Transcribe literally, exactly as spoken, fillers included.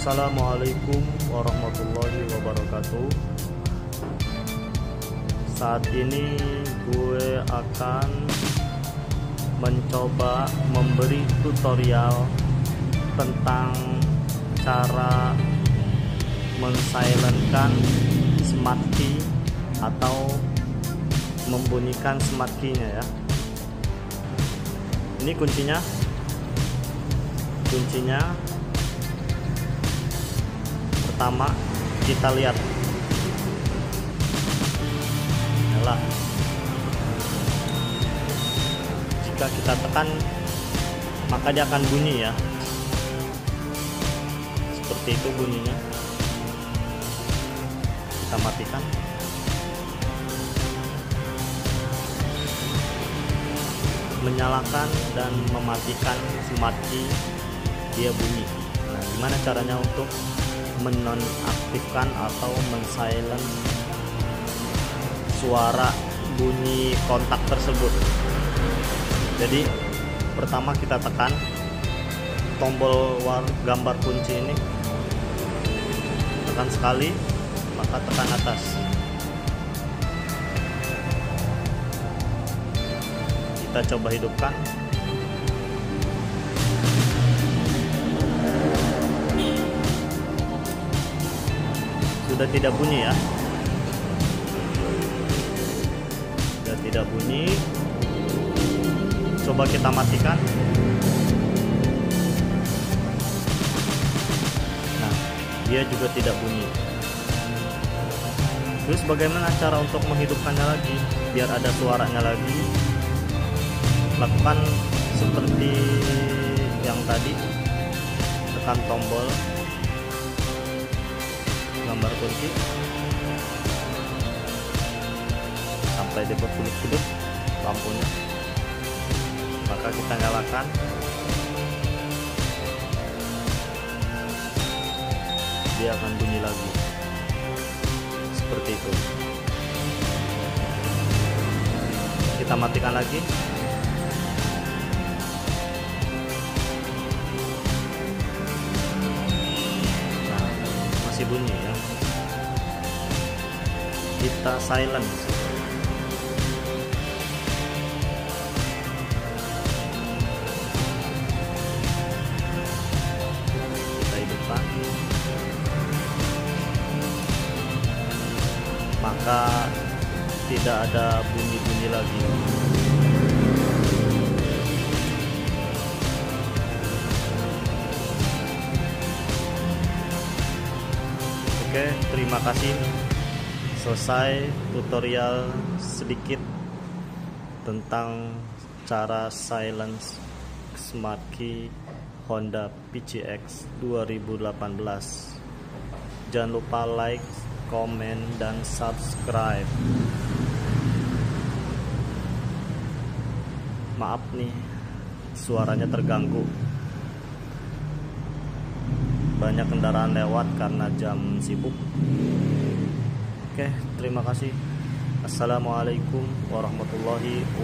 Assalamualaikum warahmatullahi wabarakatuh. Saat ini gue akan mencoba memberi tutorial tentang cara mensilentkan smart key atau membunyikan smart key-nya ya. Ini kuncinya. Kuncinya pertama kita lihat, nyala. Jika kita tekan maka dia akan bunyi ya, seperti itu bunyinya. Kita matikan. Menyalakan dan mematikan smart key, dia bunyi. Nah, gimana caranya untuk menonaktifkan atau mensilent suara bunyi kontak tersebut? Jadi pertama kita tekan tombol war gambar kunci ini, tekan sekali, maka tekan atas. Kita coba hidupkan. Sudah tidak bunyi ya, sudah tidak bunyi. Coba kita matikan. Nah, dia juga tidak bunyi. Terus bagaimana cara untuk menghidupkannya lagi biar ada suaranya lagi? Lakukan seperti yang tadi, tekan tombol gambar kunci sampai dia berkedip-kedip lampunya, maka kita nyalakan. Dia akan bunyi lagi seperti itu. Kita matikan lagi. Nah, masih bunyi ya. Kita silence. Kita hidupkan, maka tidak ada bunyi-bunyi lagi. Oke, terima kasih. Selesai tutorial sedikit tentang cara silence smart key Honda P C X dua ribu delapan belas. Jangan lupa like, komen, dan subscribe. Maaf nih, suaranya terganggu. Banyak kendaraan lewat karena jam sibuk. Oke, terima kasih. Assalamualaikum warahmatullahi wabarakatuh.